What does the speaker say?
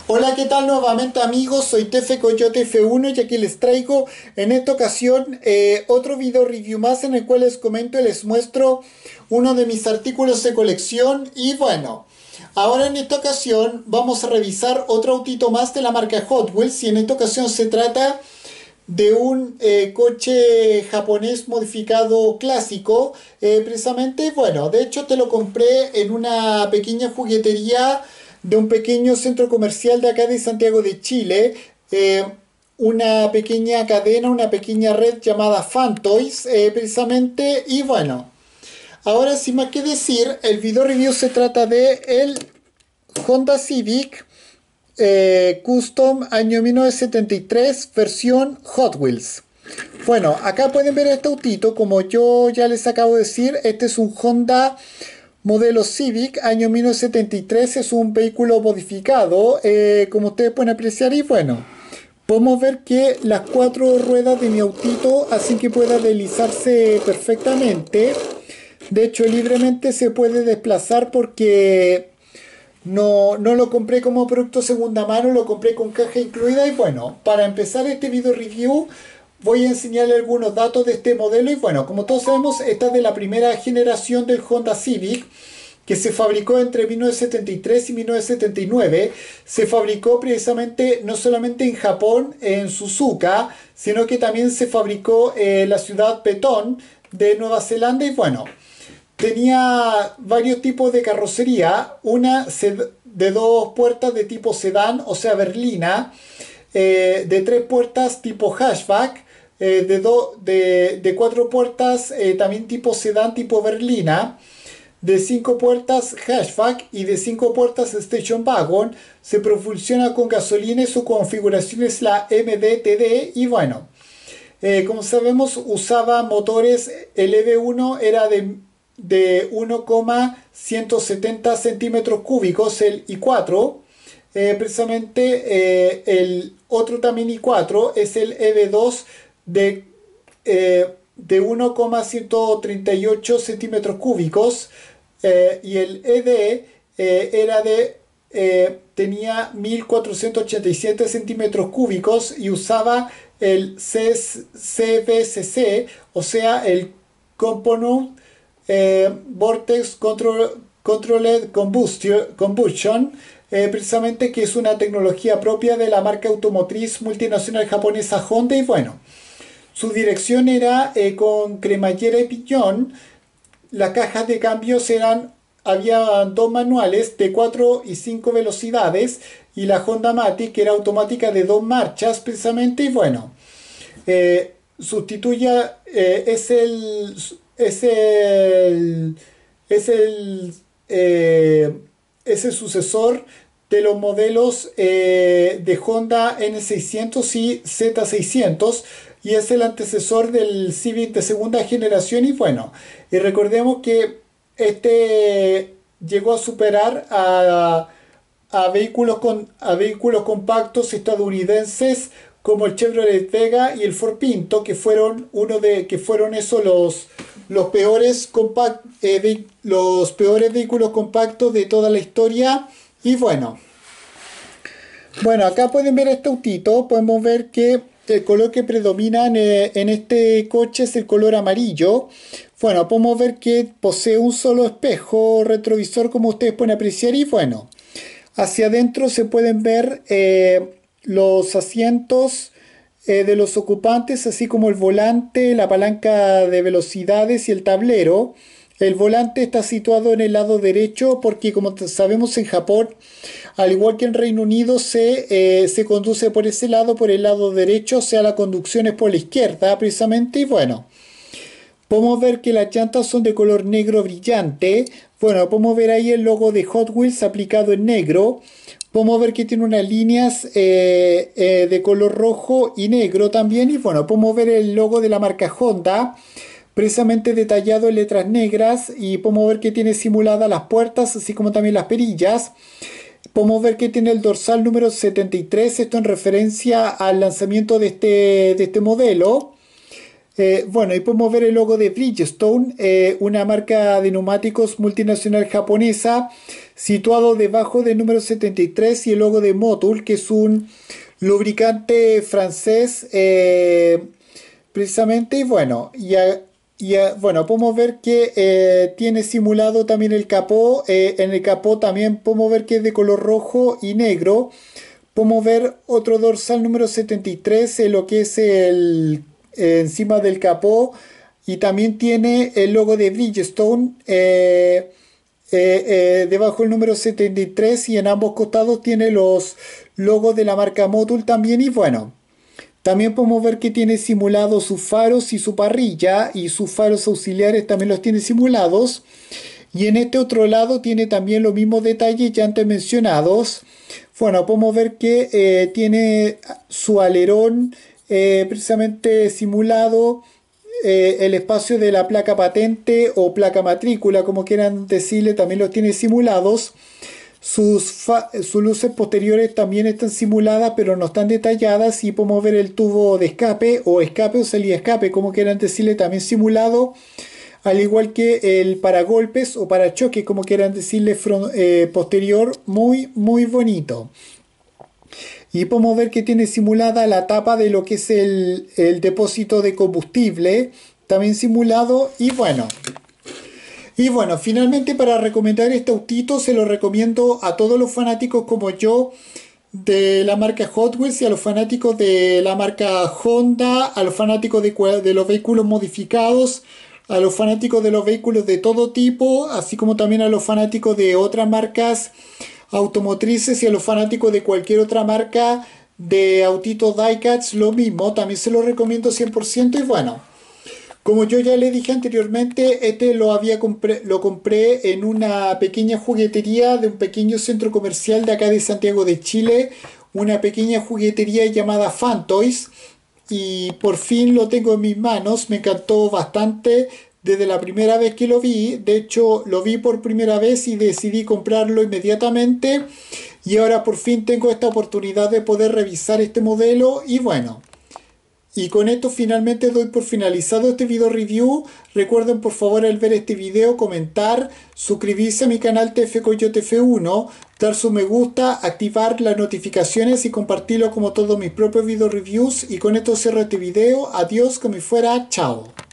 Hola, ¿qué tal nuevamente amigos? Soy Tefe Coyote F1 y aquí les traigo en esta ocasión otro video review más en el cual les comento y les muestro uno de mis artículos de colección. Y bueno, ahora en esta ocasión vamos a revisar otro autito más de la marca Hot Wheels, y en esta ocasión se trata de un coche japonés modificado clásico. Precisamente, bueno, de hecho te lo compré en una pequeña juguetería de un pequeño centro comercial de acá de Santiago de Chile. Una pequeña cadena, una pequeña red llamada Fantoys, precisamente. Y bueno, ahora sin más que decir, el video review se trata de el Honda Civic Custom año 1973, versión Hot Wheels. Bueno, acá pueden ver este autito. Como yo ya les acabo de decir, este es un Honda modelo Civic año 1973. Es un vehículo modificado, como ustedes pueden apreciar. Y bueno, podemos ver que las cuatro ruedas de mi autito hacen que pueda deslizarse perfectamente. De hecho, libremente se puede desplazar porque no lo compré como producto segunda mano, lo compré con caja incluida. Y bueno, para empezar este video review voy a enseñarle algunos datos de este modelo. Y bueno, como todos sabemos, esta es de la primera generación del Honda Civic, que se fabricó entre 1973 y 1979. Se fabricó precisamente no solamente en Japón, en Suzuka, sino que también se fabricó en la ciudad Petón de Nueva Zelanda. Y bueno, tenía varios tipos de carrocería, una de dos puertas de tipo sedán, o sea berlina, de tres puertas tipo hatchback, de cuatro puertas también tipo sedán tipo berlina, de cinco puertas hatchback y de cinco puertas station wagon. Se propulsiona con gasolina y su configuración es la MDTD. Y bueno, como sabemos, usaba motores. El EV1 era de 1,170 centímetros cúbicos, el i4. Precisamente el otro también i4 es el EV2 de 1,138 centímetros cúbicos. Y el ED tenía 1487 centímetros cúbicos y usaba el CVCC, o sea, el Component Vortex Controlled Combustion, precisamente, que es una tecnología propia de la marca automotriz multinacional japonesa Honda. Y bueno, su dirección era con cremallera y piñón. Las cajas de cambios había dos manuales de 4 y 5 velocidades, y la Honda Matic, que era automática de dos marchas precisamente. Y bueno, sustituye, es el, es el sucesor de los modelos de Honda N600 y Z600, y es el antecesor del Civic de segunda generación. Y bueno, y recordemos que este llegó a superar a vehículos compactos estadounidenses como el Chevrolet Vega y el Ford Pinto, que fueron esos los peores vehículos compactos de toda la historia. Y bueno, acá pueden ver este autito. Podemos ver que el color que predomina en este coche es el color amarillo. Bueno, podemos ver que posee un solo espejo retrovisor, como ustedes pueden apreciar. Y bueno, hacia adentro se pueden ver los asientos de los ocupantes, así como el volante, la palanca de velocidades y el tablero. El volante está situado en el lado derecho porque, como sabemos, en Japón, al igual que en Reino Unido, se conduce por ese lado, por el lado derecho. O sea, la conducción es por la izquierda precisamente. Y bueno, podemos ver que las llantas son de color negro brillante. Bueno, podemos ver ahí el logo de Hot Wheels aplicado en negro. Podemos ver que tiene unas líneas de color rojo y negro también. Y bueno, podemos ver el logo de la marca Honda, precisamente detallado en letras negras. Y podemos ver que tiene simuladas las puertas, así como también las perillas. Podemos ver que tiene el dorsal número 73, esto en referencia al lanzamiento de este modelo. Bueno, y podemos ver el logo de Bridgestone, una marca de neumáticos multinacional japonesa. situado debajo del número 73 y el logo de Motul, que es un lubricante francés precisamente. Y bueno, bueno, podemos ver que tiene simulado también el capó. En el capó también podemos ver que es de color rojo y negro. Podemos ver otro dorsal número 73 en lo que es encima del capó, y también tiene el logo de Bridgestone debajo del número 73, y en ambos costados tiene los logos de la marca Motul también. Y bueno, también podemos ver que tiene simulados sus faros y su parrilla, y sus faros auxiliares también los tiene simulados. Y en este otro lado tiene también los mismos detalles ya antes mencionados. Bueno, podemos ver que tiene su alerón precisamente simulado, el espacio de la placa patente o placa matrícula, como quieran decirle, también los tiene simulados. Sus luces posteriores también están simuladas, pero no están detalladas. Y podemos ver el tubo de escape o salida escape, como quieran decirle, también simulado. Al igual que el paragolpes o parachoque, como quieran decirle, posterior, muy bonito. Y podemos ver que tiene simulada la tapa de lo que es el depósito de combustible, también simulado. Y bueno, finalmente, para recomendar este autito, se lo recomiendo a todos los fanáticos como yo de la marca Hot Wheels, y a los fanáticos de la marca Honda, a los fanáticos de los vehículos modificados, a los fanáticos de los vehículos de todo tipo, así como también a los fanáticos de otras marcas automotrices, y a los fanáticos de cualquier otra marca de autitos diecast, lo mismo, también se lo recomiendo 100%. Y bueno, como yo ya le dije anteriormente, este lo compré en una pequeña juguetería de un pequeño centro comercial de acá de Santiago de Chile, una pequeña juguetería llamada Fantoys, y por fin lo tengo en mis manos. Me encantó bastante desde la primera vez que lo vi. De hecho, lo vi por primera vez y decidí comprarlo inmediatamente, y ahora por fin tengo esta oportunidad de poder revisar este modelo. Y bueno, y con esto finalmente doy por finalizado este video review. Recuerden por favor, al ver este video, comentar, suscribirse a mi canal TFCoyoteF1, dar su me gusta, activar las notificaciones y compartirlo como todos mis propios video reviews. Y con esto cierro este video. Adiós, como fuera, chao.